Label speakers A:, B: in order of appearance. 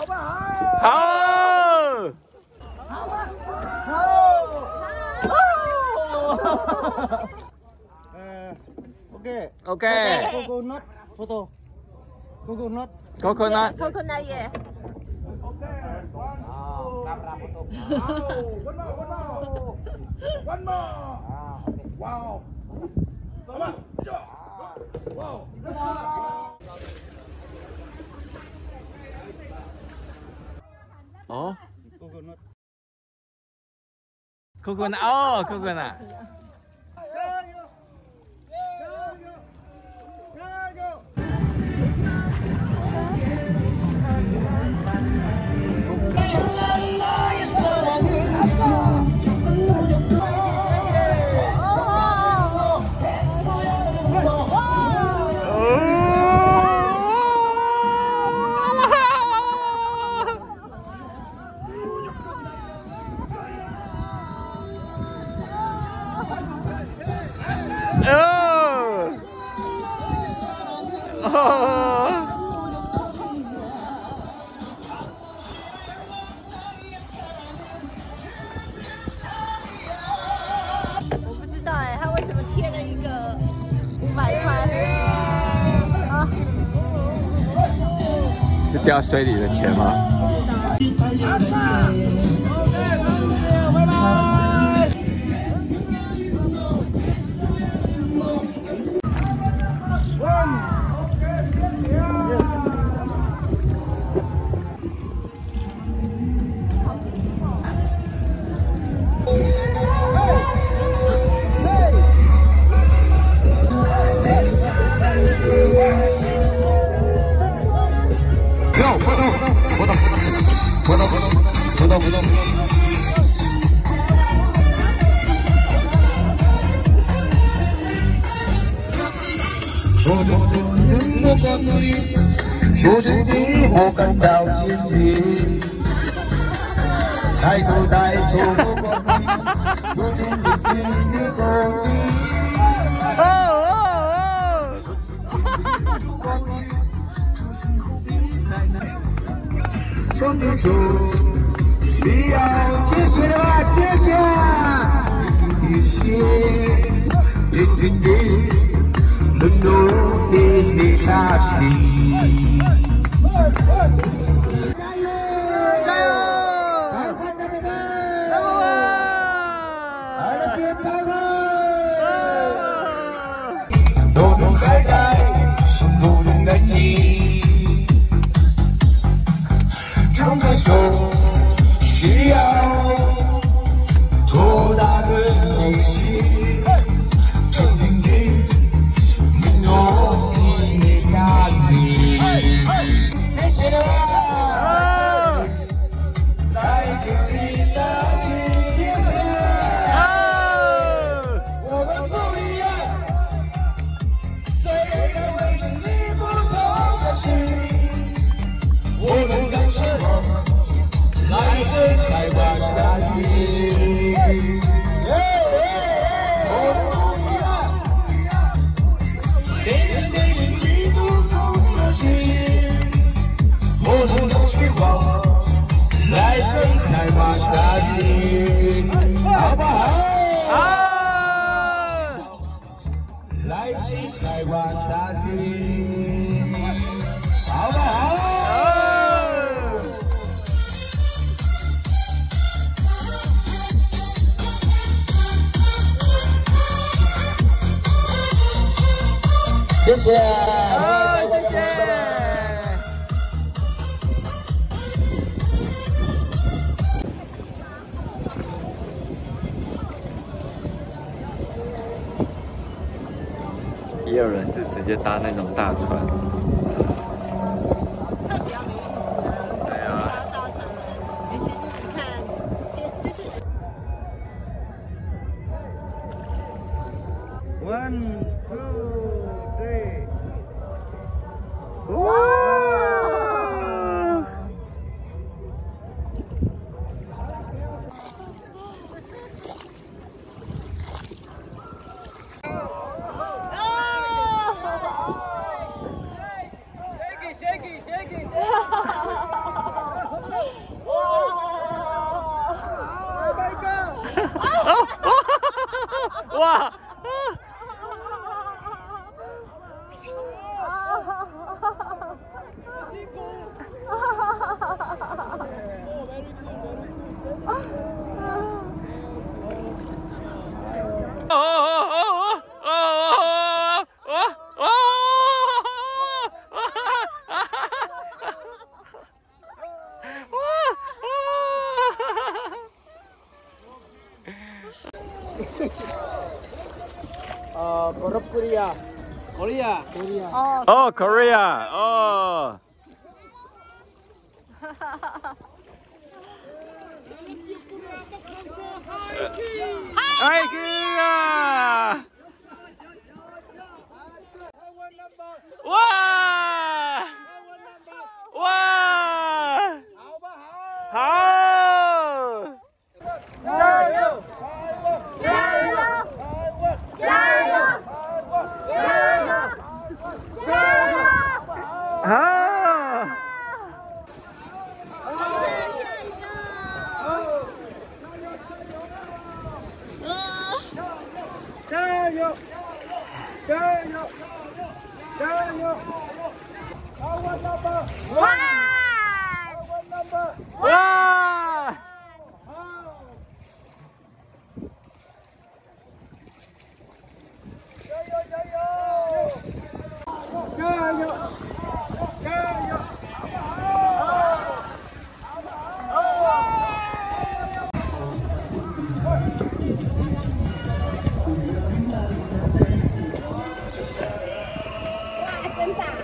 A: 好不好？
B: 好。
A: 好吧。好。OK。Coconut photo. Coconut.
B: Coconut.
C: Coconut, yeah.
A: Okay. One more. Wow. Come on. Wow.
B: Oh.
A: Coconut.
B: Coconut. Oh, coconut. Oh.
C: 我不知道哎，他为什么贴了一个500块？啊，
B: 是掉水里的钱吗？
A: 阿萨 ，OK， 拜拜。
D: 有时你我感到亲近，抬头抬头，有时你心里高低。双手手，不要谢谢了吧，谢谢，谢谢，能够天天下去。加油！加油！浓浓爱在心头难移，张开手，需要多大的勇气？就听听你用心的感觉。谢谢了，在这里的天天，我们不一样。虽然为生你不同的心，我们将什么来生才把下去。我们不一样，虽然为生你不同的心，我们将什么来生才把下去，好不好？来生才把下去，好不好？谢谢，谢谢。
B: 也有人是直接搭那种大船。
C: 那比较没意思。
B: 对啊。
C: 要造成，其实你看，就是。
A: One, two, three。
B: 哇！ 哇！
A: Korea.
B: 哦，Korea，哦。哎哥！哇！哇！好！
A: 加油！
C: 加油！加油！加油！加油！
B: 好！
A: 加油！加油！加油！
C: 哇！
B: 哇！
A: 加油！加油！
C: 真大！